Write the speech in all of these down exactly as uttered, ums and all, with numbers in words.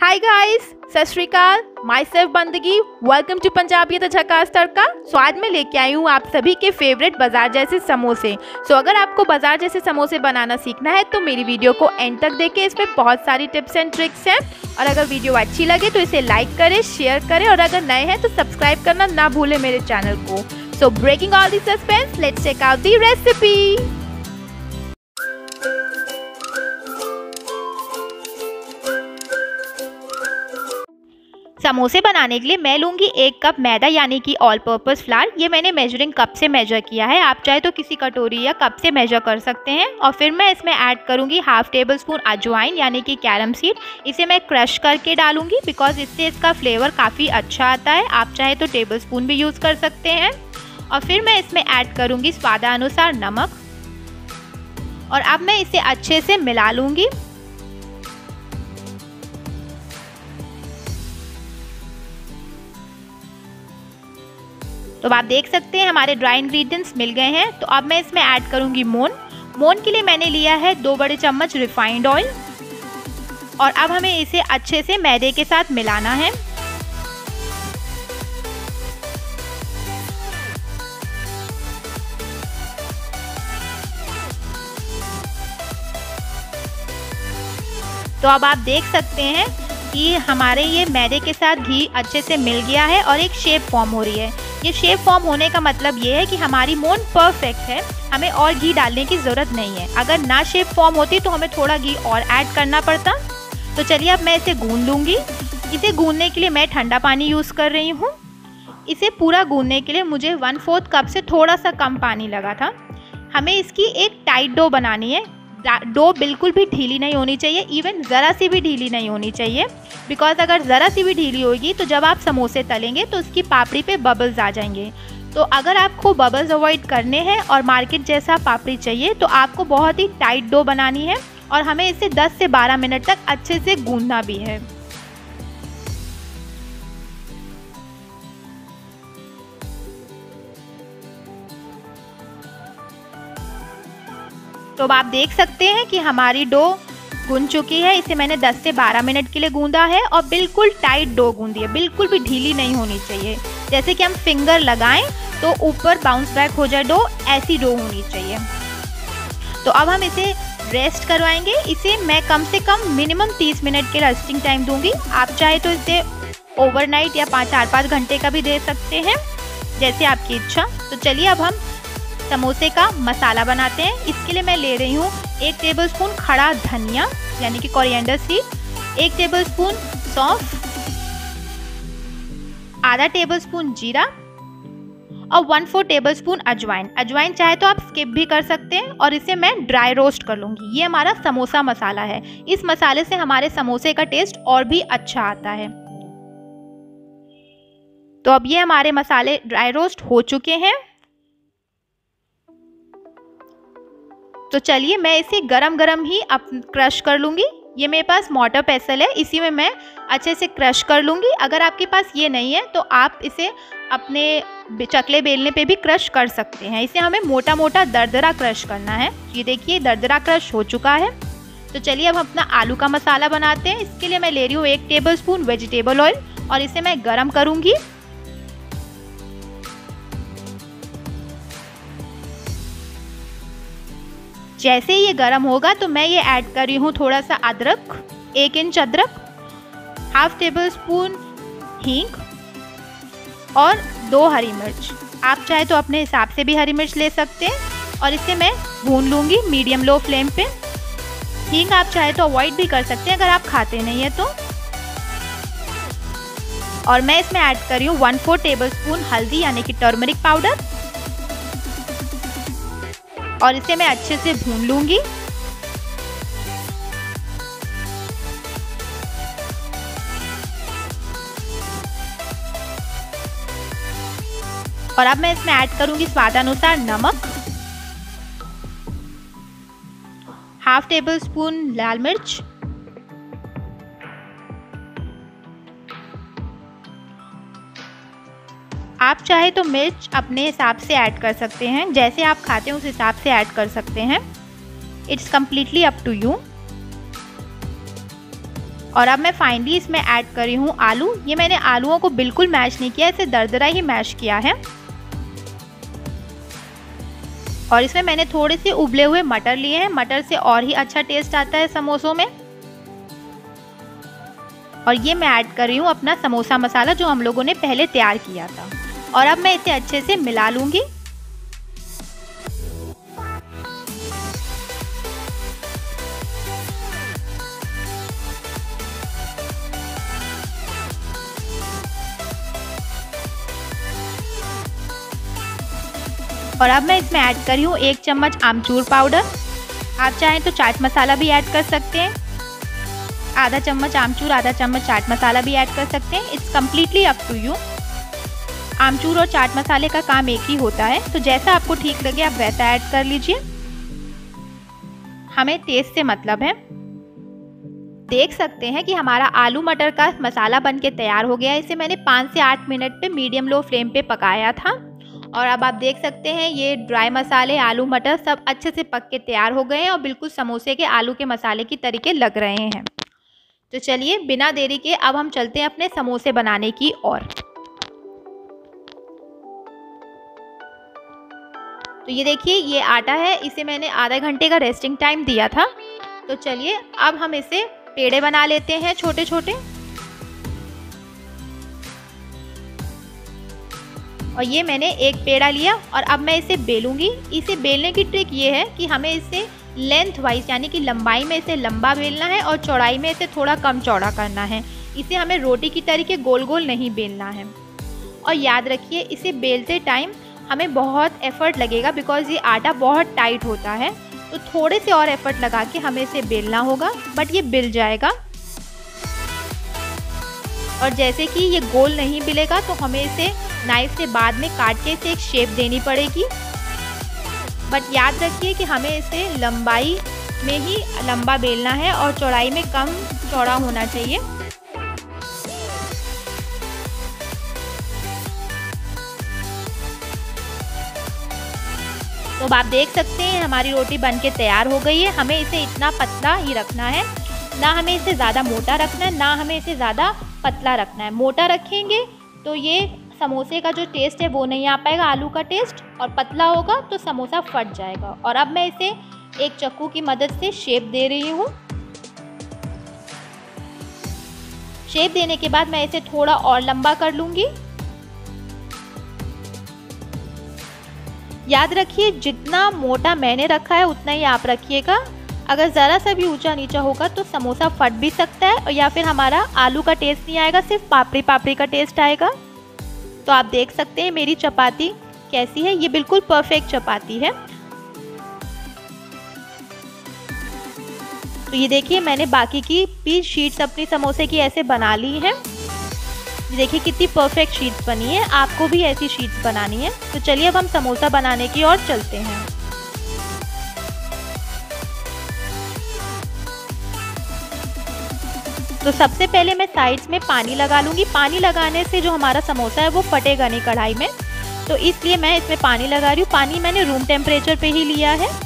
Hi guys, Sat Sri Akal. Myself बंदगी, welcome to Punjabi the Jhakaas Tadka. सो आज मैं लेके आई हूँ आप सभी के फेवरेट बाजार जैसे समोसे। सो अगर आपको बाजार जैसे समोसे बनाना सीखना है तो मेरी वीडियो को एंड तक देखें, इसमें बहुत सारी टिप्स एंड ट्रिक्स हैं। और अगर वीडियो अच्छी लगे तो इसे लाइक करें, शेयर करें और अगर नए हैं तो सब्सक्राइब करना ना भूलें मेरे चैनल को। So breaking all the suspense, let's check out the recipe. समोसे बनाने के लिए मैं लूँगी एक कप मैदा यानी कि ऑल पर्पस फ्लावर। ये मैंने मेजरिंग कप से मेजर किया है, आप चाहे तो किसी कटोरी या कप से मेजर कर सकते हैं। और फिर मैं इसमें ऐड करूँगी हाफ टेबल स्पून अजवाइन यानी कि कैरम सीड। इसे मैं क्रश करके डालूँगी बिकॉज इससे इसका फ्लेवर काफ़ी अच्छा आता है। आप चाहे तो टेबल स्पून भी यूज़ कर सकते हैं। और फिर मैं इसमें ऐड करूँगी स्वादानुसार नमक और अब मैं इसे अच्छे से मिला लूँगी। तो आप देख सकते हैं हमारे ड्राई इंग्रेडिएंट्स मिल गए हैं। तो अब मैं इसमें ऐड करूंगी मोन। मोन के लिए मैंने लिया है दो बड़े चम्मच रिफाइंड ऑयल और अब हमें इसे अच्छे से मैदे के साथ मिलाना है। तो अब आप देख सकते हैं कि हमारे ये मैदे के साथ घी अच्छे से मिल गया है और एक शेप फॉर्म हो रही है। ये शेप फॉर्म होने का मतलब ये है कि हमारी मोन परफेक्ट है, हमें और घी डालने की ज़रूरत नहीं है। अगर ना शेप फॉर्म होती तो हमें थोड़ा घी और ऐड करना पड़ता। तो चलिए अब मैं इसे गूंद लूँगी। इसे गूंदने के लिए मैं ठंडा पानी यूज़ कर रही हूँ। इसे पूरा गूंदने के लिए मुझे वन फोर्थ कप से थोड़ा सा कम पानी लगा था। हमें इसकी एक टाइट डो बनानी है। डो बिल्कुल भी ढीली नहीं होनी चाहिए, इवन ज़रा सी भी ढीली नहीं होनी चाहिए बिकॉज अगर ज़रा सी भी ढीली होगी तो जब आप समोसे तलेंगे तो उसकी पापड़ी पे बबल्स आ जाएंगे। तो अगर आपको बबल्स अवॉइड करने हैं और मार्केट जैसा पापड़ी चाहिए तो आपको बहुत ही टाइट डो बनानी है और हमें इसे दस से बारह मिनट तक अच्छे से गूंदना भी है। तो अब आप देख सकते हैं कि हमारी डो गूंद चुकी है। इसे मैंने दस से बारह मिनट के लिए गूंदा है और बिल्कुल टाइट डो गूंदी है, बिल्कुल भी ढीली नहीं होनी चाहिए। जैसे कि हम फिंगर लगाएं तो ऊपर बाउंस बैक हो जाए डो, ऐसी डो होनी चाहिए। तो अब हम इसे रेस्ट करवाएंगे। इसे मैं कम से कम मिनिमम तीस मिनट के रेस्टिंग टाइम दूंगी। आप चाहे तो इसे ओवरनाइट या पाँच चार पाँच घंटे का भी दे सकते हैं, जैसे आपकी इच्छा। तो चलिए अब हम समोसे का मसाला बनाते हैं। इसके लिए मैं ले रही हूँ एक टेबलस्पून खड़ा धनिया यानी कि कोरिएंडर सीड, एक टेबलस्पून सौंफ, आधा टेबलस्पून जीरा और वन फोर टेबलस्पून अजवाइन। अजवाइन चाहे तो आप स्किप भी कर सकते हैं। और इसे मैं ड्राई रोस्ट कर लूँगी। ये हमारा समोसा मसाला है। इस मसाले से हमारे समोसे का टेस्ट और भी अच्छा आता है। तो अब ये हमारे मसाले ड्राई रोस्ट हो चुके हैं। तो चलिए मैं इसे गरम गरम ही अब क्रश कर लूँगी। ये मेरे पास मोटर पेसल है, इसी में मैं अच्छे से क्रश कर लूँगी। अगर आपके पास ये नहीं है तो आप इसे अपने चकले बेलने पे भी क्रश कर सकते हैं। इसे हमें मोटा मोटा दरदरा क्रश करना है। ये देखिए दरदरा क्रश हो चुका है। तो चलिए अब हम अपना आलू का मसाला बनाते हैं। इसके लिए मैं ले रही हूँ एक टेबल स्पून वेजिटेबल ऑयल और इसे मैं गर्म करूँगी। जैसे ही ये गर्म होगा तो मैं ये ऐड कर रही हूँ थोड़ा सा अदरक, एक इंच अदरक, हाफ टेबल स्पून हींग और दो हरी मिर्च। आप चाहे तो अपने हिसाब से भी हरी मिर्च ले सकते हैं। और इसे मैं भून लूँगी मीडियम लो फ्लेम पे। हींग आप चाहे तो अवॉइड भी कर सकते हैं अगर आप खाते नहीं है तो। और मैं इसमें ऐड कर रही हूँ वन फोर टेबल स्पून हल्दी यानी कि टर्मरिक पाउडर और इसे मैं अच्छे से भून लूंगी। और अब मैं इसमें ऐड करूंगी स्वादानुसार नमक, हाफ टेबल स्पून लाल मिर्च, आप चाहे तो मिर्च अपने हिसाब से ऐड कर सकते हैं, जैसे आप खाते हैं उस हिसाब से ऐड कर सकते हैं। It's completely up to you. और अब मैं फाइनली इसमें ऐड कर रही हूँ आलू। ये मैंने आलूओं को बिल्कुल मैश नहीं किया, इसे दरदरा ही मैश किया है। और इसमें मैंने थोड़े से उबले हुए मटर लिए हैं, मटर से और ही अच्छा टेस्ट आता है समोसों में। और ये मैं ऐड कर रही हूँ अपना समोसा मसाला जो हम लोगों ने पहले तैयार किया था। और अब मैं इसे अच्छे से मिला लूँगी। और अब मैं इसमें ऐड कर रही हूँ एक चम्मच आमचूर पाउडर। आप चाहें तो चाट मसाला भी ऐड कर सकते हैं। आधा चम्मच आमचूर, आधा चम्मच चाट मसाला भी ऐड कर सकते हैं। It's completely up to you. आमचूर और चाट मसाले का काम एक ही होता है, तो जैसा आपको ठीक लगे आप वैसा ऐड कर लीजिए। हमें टेस्ट से मतलब है। देख सकते हैं कि हमारा आलू मटर का मसाला बनके तैयार हो गया है। इसे मैंने पाँच से आठ मिनट पे मीडियम लो फ्लेम पे पकाया था। और अब आप देख सकते हैं ये ड्राई मसाले, आलू मटर सब अच्छे से पक के तैयार हो गए हैं और बिल्कुल समोसे के आलू के मसाले की तरीके लग रहे हैं। तो चलिए बिना देरी के अब हम चलते हैं अपने समोसे बनाने की ओर। तो ये देखिए ये आटा है, इसे मैंने आधा घंटे का रेस्टिंग टाइम दिया था। तो चलिए अब हम इसे पेड़े बना लेते हैं छोटे छोटे। और ये मैंने एक पेड़ा लिया और अब मैं इसे बेलूंगी। इसे बेलने की ट्रिक ये है कि हमें इसे लेंथ वाइज यानी कि लंबाई में इसे लंबा बेलना है और चौड़ाई में इसे थोड़ा कम चौड़ा करना है। इसे हमें रोटी की तरीके गोल गोल नहीं बेलना है। और याद रखिए इसे बेलते टाइम हमें बहुत एफर्ट लगेगा, बिकॉज ये आटा बहुत टाइट होता है। तो थोड़े से और एफर्ट लगा के हमें इसे बेलना होगा, बट ये बिल जाएगा। और जैसे कि ये गोल नहीं बिलेगा तो हमें इसे नाइफ से बाद में काट के इसे एक शेप देनी पड़ेगी। बट याद रखिए कि हमें इसे लंबाई में ही लंबा बेलना है और चौड़ाई में कम चौड़ा होना चाहिए। तो अब आप देख सकते हैं हमारी रोटी बनके तैयार हो गई है। हमें इसे इतना पतला ही रखना है, ना हमें इसे ज़्यादा मोटा रखना है, ना हमें इसे ज़्यादा पतला रखना है। मोटा रखेंगे तो ये समोसे का जो टेस्ट है वो नहीं आ पाएगा, आलू का टेस्ट, और पतला होगा तो समोसा फट जाएगा। और अब मैं इसे एक चाकू की मदद से शेप दे रही हूँ। शेप देने के बाद मैं इसे थोड़ा और लंबा कर लूँगी। याद रखिए जितना मोटा मैंने रखा है उतना ही आप रखिएगा। अगर ज़रा सा भी ऊंचा नीचा होगा तो समोसा फट भी सकता है, और या फिर हमारा आलू का टेस्ट नहीं आएगा, सिर्फ पापड़ी पापड़ी का टेस्ट आएगा। तो आप देख सकते हैं मेरी चपाती कैसी है, ये बिल्कुल परफेक्ट चपाती है। तो ये देखिए मैंने बाकी की भी शीट्स अपनी समोसे की ऐसे बना ली हैं। ये देखिए कितनी परफेक्ट शीट्स बनी है। आपको भी ऐसी शीट्स बनानी है। तो चलिए अब हम समोसा बनाने की ओर चलते हैं। तो सबसे पहले मैं साइड्स में पानी लगा लूँगी। पानी लगाने से जो हमारा समोसा है वो फटेगा नहीं कढ़ाई में, तो इसलिए मैं इसमें पानी लगा रही हूँ। पानी मैंने रूम टेम्परेचर पे ही लिया है।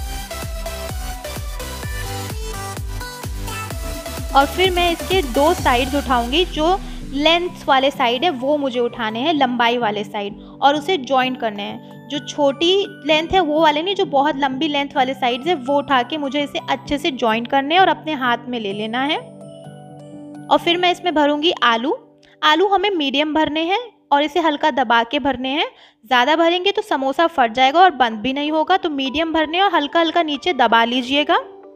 और फिर मैं इसके दो साइड्स उठाऊंगी। जो लेंथ वाले साइड है वो मुझे उठाने हैं, लंबाई वाले साइड, और उसे जॉइंट करने हैं। जो छोटी लेंथ है वो वाले नहीं, जो बहुत लंबी लेंथ वाले साइड्स है वो उठा के मुझे इसे अच्छे से जॉइंट करने हैं और अपने हाथ में ले लेना है। और फिर मैं इसमें भरूंगी आलू। आलू हमें मीडियम भरने हैं और इसे हल्का दबा के भरने हैं। ज़्यादा भरेंगे तो समोसा फट जाएगा और बंद भी नहीं होगा। तो मीडियम भरने और हल्का हल्का नीचे दबा लीजिएगा।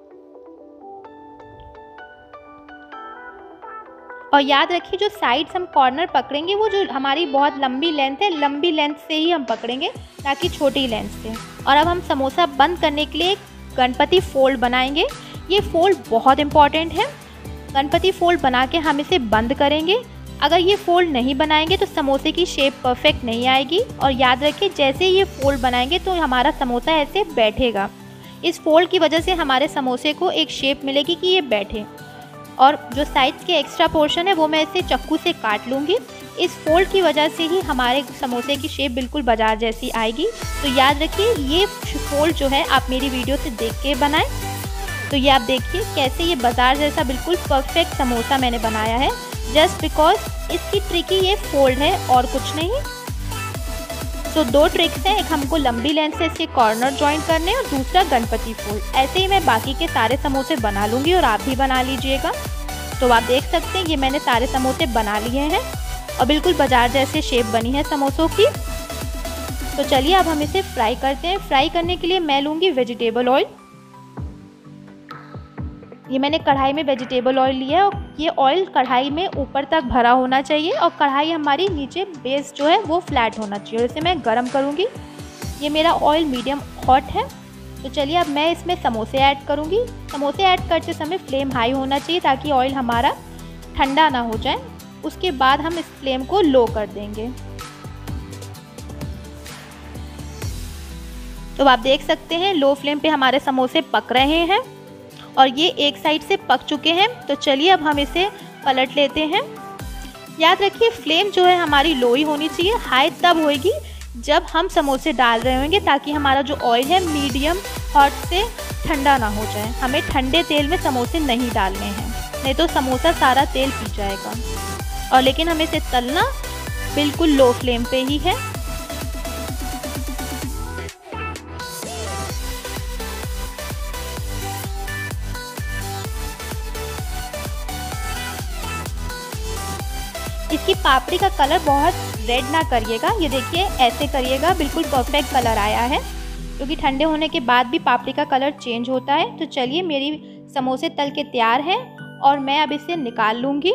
और याद रखिए जो साइड्स हम कॉर्नर पकड़ेंगे वो जो हमारी बहुत लंबी लेंथ है, लंबी लेंथ से ही हम पकड़ेंगे, ताकि छोटी लेंथ से। और अब हम समोसा बंद करने के लिए गणपति फोल्ड बनाएंगे। ये फोल्ड बहुत इंपॉर्टेंट है। गणपति फोल्ड बना के हम इसे बंद करेंगे। अगर ये फोल्ड नहीं बनाएंगे तो समोसे की शेप परफेक्ट नहीं आएगी। और याद रखिए जैसे ये फोल्ड बनाएंगे तो हमारा समोसा ऐसे बैठेगा। इस फोल्ड की वजह से हमारे समोसे को एक शेप मिलेगी कि ये बैठे। और जो साइड्स के एक्स्ट्रा पोर्शन है वो मैं इसे चाकू से काट लूँगी। इस फोल्ड की वजह से ही हमारे समोसे की शेप बिल्कुल बाजार जैसी आएगी। तो याद रखिए ये फोल्ड जो है आप मेरी वीडियो से देख के बनाएं। तो ये आप देखिए कैसे ये बाज़ार जैसा बिल्कुल परफेक्ट समोसा मैंने बनाया है, जस्ट बिकॉज इसकी ट्रिक ही ये फोल्ड है और कुछ नहीं। तो दो ट्रिक्स हैं, एक हमको लंबी लेंथ से इसके कॉर्नर जॉइन करने और दूसरा गणपति फोल्ड। ऐसे ही मैं बाकी के सारे समोसे बना लूँगी और आप भी बना लीजिएगा। तो आप देख सकते हैं ये मैंने सारे समोसे बना लिए हैं और बिल्कुल बाजार जैसे शेप बनी है समोसों की। तो चलिए अब हम इसे फ्राई करते हैं। फ्राई करने के लिए मैं लूँगी वेजिटेबल ऑयल। ये मैंने कढ़ाई में वेजिटेबल ऑयल लिया है और ये ऑयल कढ़ाई में ऊपर तक भरा होना चाहिए और कढ़ाई हमारी नीचे बेस जो है वो फ्लैट होना चाहिए और इसे मैं गरम करूँगी। ये मेरा ऑयल मीडियम हॉट है। तो चलिए अब मैं इसमें समोसे ऐड करूँगी। समोसे ऐड करते समय फ्लेम हाई होना चाहिए ताकि ऑयल हमारा ठंडा ना हो जाए। उसके बाद हम इस फ्लेम को लो कर देंगे। तो आप देख सकते हैं लो फ्लेम पे हमारे समोसे पक रहे हैं और ये एक साइड से पक चुके हैं। तो चलिए अब हम इसे पलट लेते हैं। याद रखिए फ्लेम जो है हमारी लो ही होनी चाहिए, हाई तब होएगी जब हम समोसे डाल रहे होंगे ताकि हमारा जो ऑयल है मीडियम हॉट से ठंडा ना हो जाए। हमें ठंडे तेल में समोसे नहीं डालने हैं, नहीं तो समोसा सारा तेल पी जाएगा। और लेकिन हमें इसे तलना बिल्कुल लो फ्लेम पे ही है। इसकी पापड़ी का कलर बहुत रेड ना करिएगा, ये देखिए ऐसे करिएगा, बिल्कुल परफेक्ट कलर आया है क्योंकि ठंडे होने के बाद भी पापड़ी का कलर चेंज होता है। तो चलिए मेरी समोसे तल के तैयार हैं और मैं अब इसे निकाल लूँगी।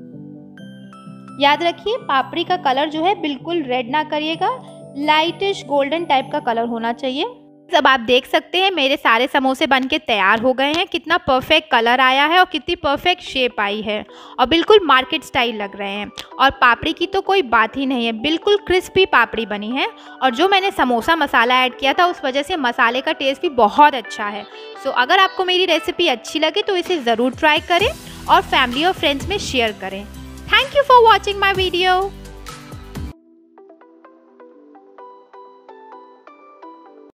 याद रखिए पापड़ी का कलर जो है बिल्कुल रेड ना करिएगा, लाइटिश गोल्डन टाइप का कलर होना चाहिए। अब आप देख सकते हैं मेरे सारे समोसे बनके तैयार हो गए हैं। कितना परफेक्ट कलर आया है और कितनी परफेक्ट शेप आई है और बिल्कुल मार्केट स्टाइल लग रहे हैं। और पापड़ी की तो कोई बात ही नहीं है, बिल्कुल क्रिस्पी पापड़ी बनी है। और जो मैंने समोसा मसाला ऐड किया था उस वजह से मसाले का टेस्ट भी बहुत अच्छा है। सो अगर आपको मेरी रेसिपी अच्छी लगे तो इसे ज़रूर ट्राई करें और फैमिली और फ्रेंड्स में शेयर करें। Thank you for watching my video.